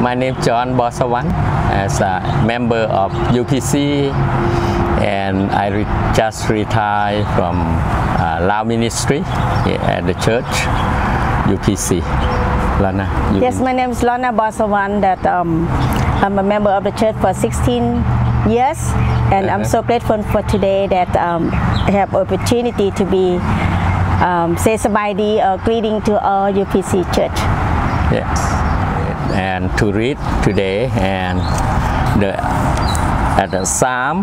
My name is John Bosawan as a member of UPC, and I just retired from Lao Ministry at the church UPC. Lana. Yes, my name is Lana Bosawan. That I'm a member of the church for 16 years, and I'm so grateful for today that I have opportunity to be say Sabaydi or greeting to all UPC church. Yes, and to read today and at the Psalm,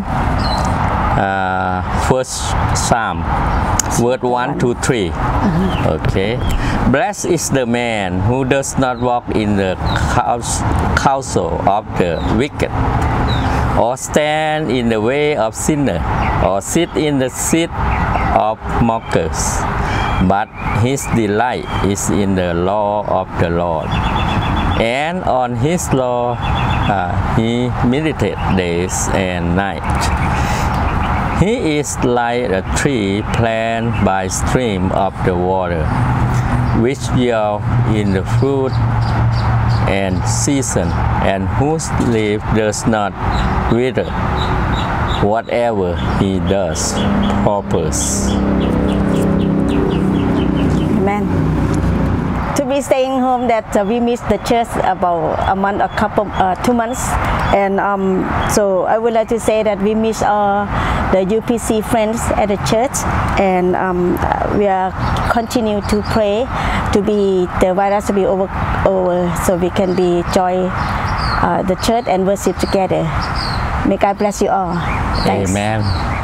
first Psalm, word 1 to 3. Okay, blessed is the man who does not walk in the counsel of the wicked, or stand in the way of sinners, or sit in the seat of mockers. But his delight is in the law of the Lord, and on his law he meditates days and night. He is like a tree planted by stream of the water, which yield in the fruit and season, and whose leaf does not wither. Whatever he does prospers. Amen. To be staying home, that we missed the church about a month, 2 months, and so I would like to say that we miss the UPC friends at the church, and we are continue to pray to be the virus to be over, so we can be joy the church and worship together. May God bless you all. Thanks. Amen.